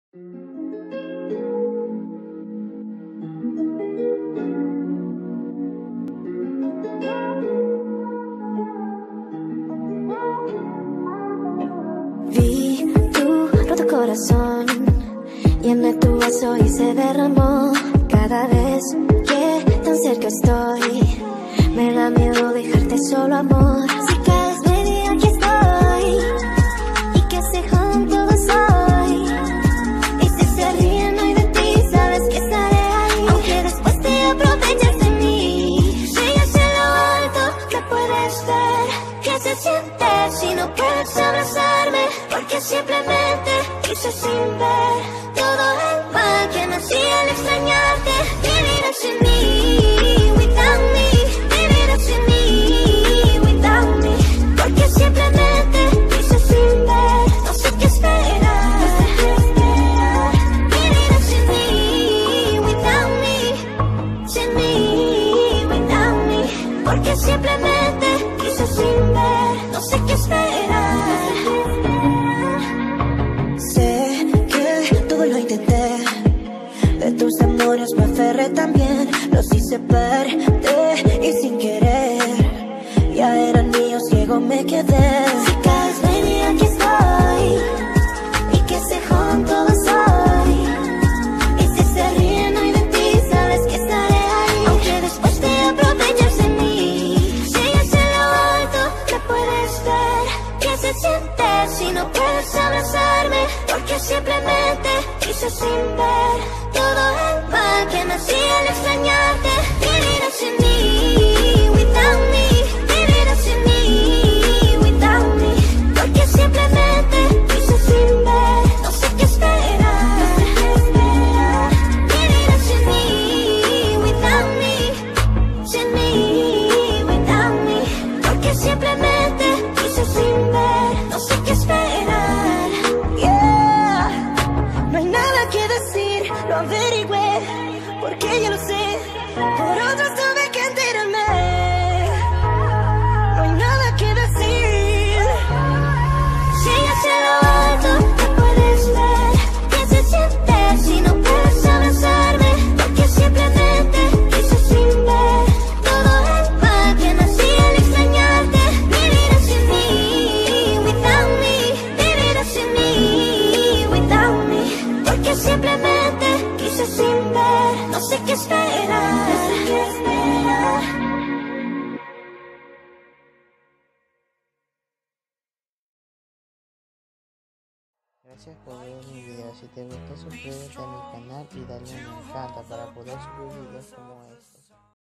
Vi tu roto corazón y en tu vaso y se derramó. Cada vez que tan cerca estoy, me da miedo dejarte solo, amor. Si caes, baby, aquí estoy, y que se juntos soy. Y si se ríen hoy de ti, sabes que estaré ahí, aunque después te aproveches de mí. Llegas en lo alto, me puedes ver. ¿Qué se siente si no puedes abrazarme? Porque simplemente quise sin ver todo el mal que me hacía al extrañarte. Vivir sin mí, without me. Vivir sin mí, without me. Porque simplemente quise sin ver. No sé qué esperar, no sé qué esperar. Vivir sin mí, without me. Sin mí, without me. Porque simplemente quise sin ver. No sé qué esperar. De tus amores me aferré también, los hice perder y sin querer ya eran míos, ciego me quedé. Si caes, baby, aquí estoy, y que se juntos soy. Y si se ríen hoy de ti, sabes que estaré ahí, aunque después te aproveches de mí. Llegas en lo alto, me puedes ver. ¿Qué se siente si no puedes abrazarme? Porque simplemente quise sin ver todo el mal que me hacía al extrañarte. Vivir sin mí, without me. Vivir sin mí, without me. Porque simplemente quise sin ver. No sé qué esperar, no sé qué esperar. Vivir sin mí, without me. Sin mí, without me. Porque simplemente quise sin ver. No sé qué esperar. Yeah, no hay nada que decir, lo averigüé, porque ya lo sé. Por otros tuve que enterarme. No hay nada que decir. Llegas a lo alto, me puedes ver. ¿Qué se siente si no puedes abrazarme? Porque simplemente quise sin ver todo el mal que me hacía al extrañarte. Vivir sin mí, without me. Vivir sin mí, without me. Porque simplemente quise sin ver. No sé qué esperar, no sé qué esperar. Gracias por ver mi video. Si te gusta, suscríbete a mi canal y dale a me encanta para poder subir videos como estos.